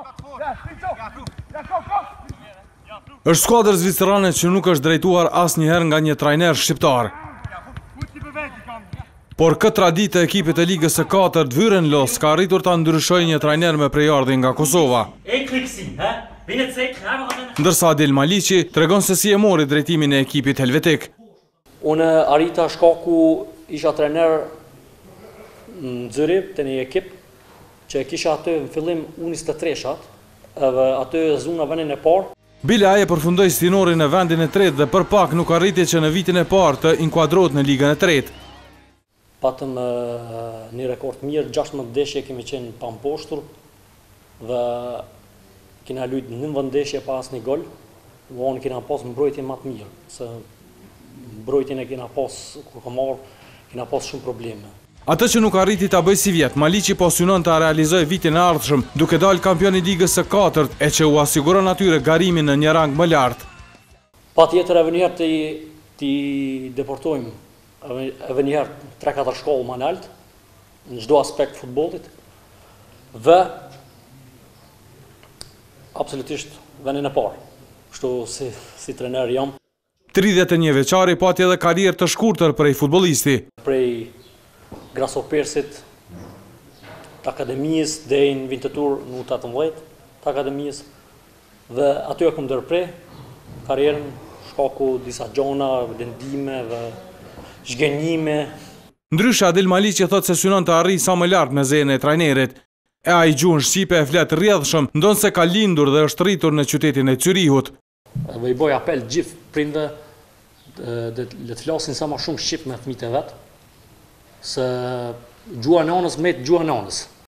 Është skuadër zvicerane që nuk është drejtuar asnjëherë nga një trajner shqiptar. Por këtë traditë e ekipit e Ligës së 4 Vyren Los ka arritur ta ndryshojë një trajner me prejardhje nga Kosova. Ndërsa Adil Maliqi tregon se si e mori drejtimin e ekipit helvetik. Unë arrita shkaku isha trener në Zyrib të një ekip që kisha aty në fillim unë 23-shat, edhe aty zuna vendin e parë. Bilaj e përfundoi stinorin në vendin e tretë dhe për pak nuk arriti që në vitin e parë të inkuadrohet në Ligën e tretë. Patëm një rekord mirë, 16 ndeshje kemi qenë pa mposhtur dhe kena luajtur 19 ndeshje pa asnjë gol. Vonë kena pas mbrojtje më të mirë, se mbrojtjen e kena pas kur kena pas shumë probleme. Atë që nuk arriti ta bëjë si vjet, Maliqi po synon ta realizojë vitin e ardhshëm, duke dalë kampion i Ligës së 4 e që u asiguron atyre garimin në një rang më lart. Patjetër edhe një herë ti deportojmë edhe një herë 3-4 shkollë më lart në çdo aspekt futbollit dhe absolutisht vendin e parë. Kështu si trener jam. 31 vjeçari pati edhe karrierë të shkurtër prej futbollisti. Prej Grasopersit, të akademisë, deri në vindëtur në 18, të akademisë, dhe aty e kom ndërprej karrierën, shkaku disa gjona, vendime dhe zhgënjime. Ndryshe Adil Maliqi thot se synon të arrijë sa më lart me zërin e trajnerit. E ai gjuhën shqipe e flet rrjedhshëm, ndonse ka lindur dhe është rritur në qytetin e Zyrihut. Dhe i boj apel gjithë prindve le të flasin sa më shumë shqip me fëmijët e vet, se gjua nënës me gjua nënës.